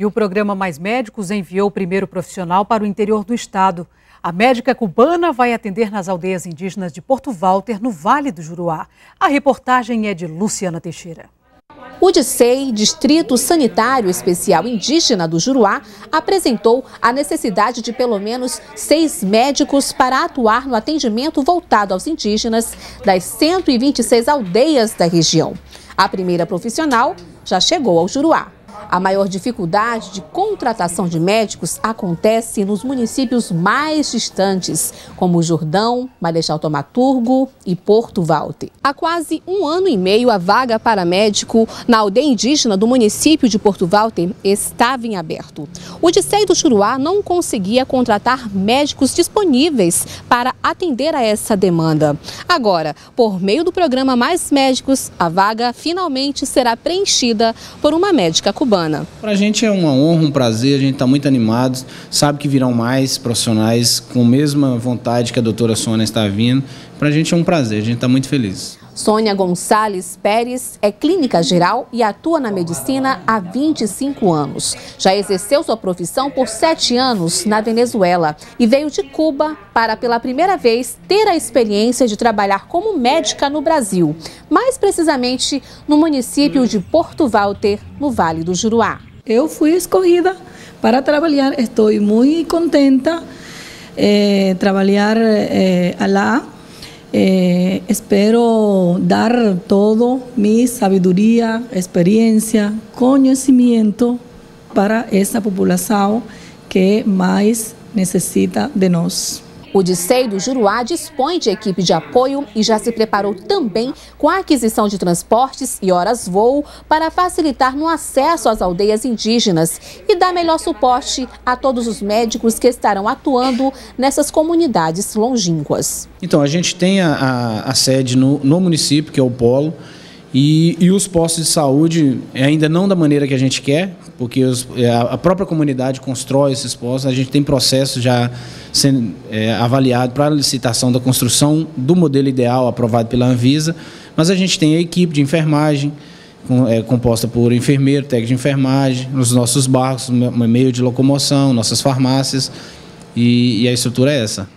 E o programa Mais Médicos enviou o primeiro profissional para o interior do estado. A médica cubana vai atender nas aldeias indígenas de Porto Walter, no Vale do Juruá. A reportagem é de Luciana Teixeira. O DICEI, Distrito Sanitário Especial Indígena do Juruá, apresentou a necessidade de pelo menos 6 médicos para atuar no atendimento voltado aos indígenas das 126 aldeias da região. A primeira profissional já chegou ao Juruá. A maior dificuldade de contratação de médicos acontece nos municípios mais distantes, como Jordão, Marechal Thaumaturgo e Porto Walter. Há quase 1 ano e meio, a vaga para médico na aldeia indígena do município de Porto Walter estava em aberto. O DICEI do Juruá não conseguia contratar médicos disponíveis para atender a essa demanda. Agora, por meio do programa Mais Médicos, a vaga finalmente será preenchida por uma médica cubana. Para a gente é uma honra, um prazer, a gente está muito animado, sabe que virão mais profissionais com a mesma vontade que a doutora Sônia está vindo. Para a gente é um prazer, a gente está muito feliz. Sônia Gonçalves Pérez é clínica geral e atua na medicina há 25 anos. Já exerceu sua profissão por 7 anos na Venezuela e veio de Cuba para, pela primeira vez, ter a experiência de trabalhar como médica no Brasil, mais precisamente no município de Porto Walter, no Vale do Juruá. Eu fui escolhida para trabalhar, estou muito contenta de trabalhar lá. Espero dar todo mi sabiduría, experiencia, conocimiento para essa população que mais necessita de nós. O DICEI do Juruá dispõe de equipe de apoio e já se preparou também com a aquisição de transportes e horas-voo para facilitar no acesso às aldeias indígenas e dar melhor suporte a todos os médicos que estarão atuando nessas comunidades longínquas. Então, a gente tem a sede no município, que é o Polo, e os postos de saúde ainda não da maneira que a gente quer, porque a própria comunidade constrói esses postos. A gente tem processo já sendo avaliado para a licitação da construção do modelo ideal aprovado pela Anvisa, mas a gente tem a equipe de enfermagem, composta por enfermeiro, técnico de enfermagem, nos nossos barcos, meio de locomoção, nossas farmácias, e a estrutura é essa.